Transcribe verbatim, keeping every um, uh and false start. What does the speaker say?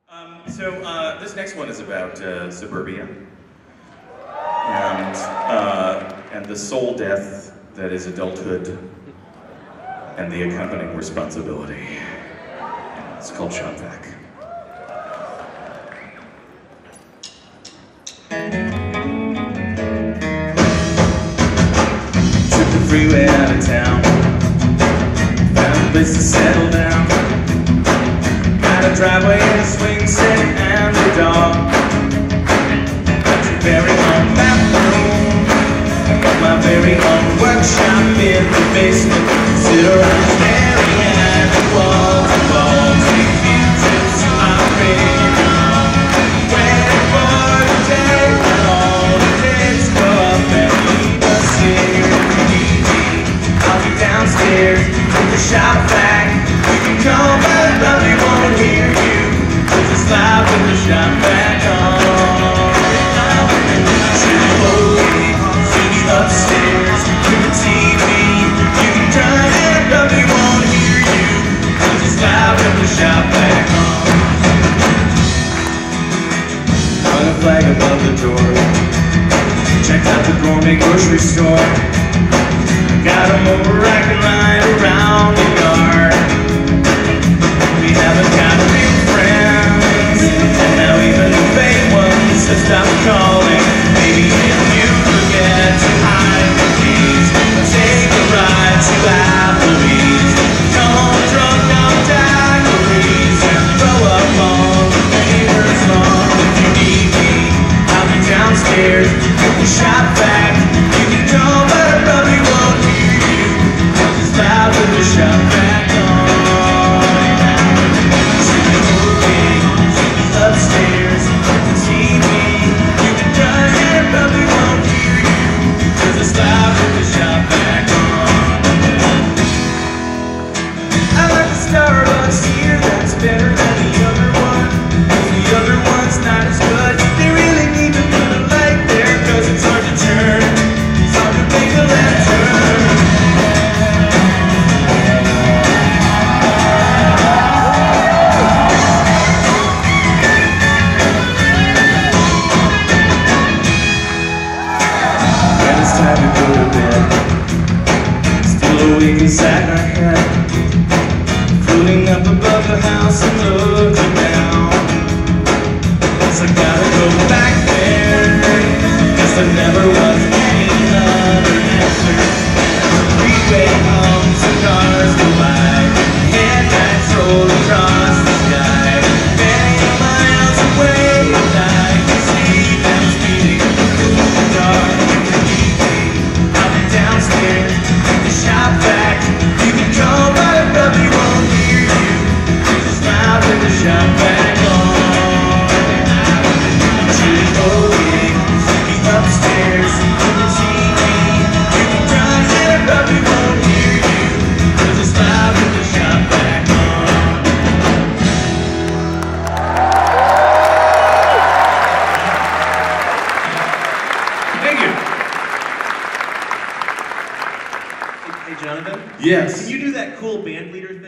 Um, so uh, this next one is about uh, suburbia and uh, and the soul death that is adulthood and the accompanying responsibility. It's called Shopvac. Took the freeway out of town, found a place to settle down. Got a driveway and a swing set and a dog. Got your very own bathroom, got my very own workshop in the basement. Sit around staring at the walls and walls, take futures to my radio. Waiting for the day when all the kids go up and leave us here. If you need me, I'll be downstairs with the Shopvac. You can call, but I probably won't hear you, 'cause it's live with the Shopvac on. To the hallway, to the upstairs, to the T V. You can turn it, I probably won't hear you, 'cause it's live with the Shopvac on. Hung a flag above the door, checked out the gourmet grocery store. Got a motor rack and ride around the yard. We haven't got real friends, and now even the fake ones have stopped calling. Maybe if you forget to hide the keys, take a ride to Applebee's. Come home drunk on daiquiris and throw up on the neighbor's lawn. If you need me, I'll be downstairs with the Shopvac. You can call, but I probably won't hear you, 'cause it's loud with the Shopvac on. Upstairs, the T V, you can turn it, probably won't hear you, 'cause it's loud with the Shopvac on. I like the Starbucks here, that's better than the other one. The other one's not as good. They really need to put a light there, 'cause it's hard to turn. It's hard to make a left turn. Time to go to bed, still awake inside my head, floating up above the house and looking down. Guess I gotta go back there, guess there never was any other answer. Freeway hums and cars go by, headlights roll across the sky. Many miles away and I can see them speeding through the dark. Downstairs, the Shopvac. You can call, but I probably won't hear you, 'cause it's loud with the Shopvac on. To the hallway, to the upstairs, to the T V. You can run, and I probably won't hear you, 'cause it's loud with the Shopvac on. Thank you. Hey, Jonathan? Yes. Can you do that cool band leader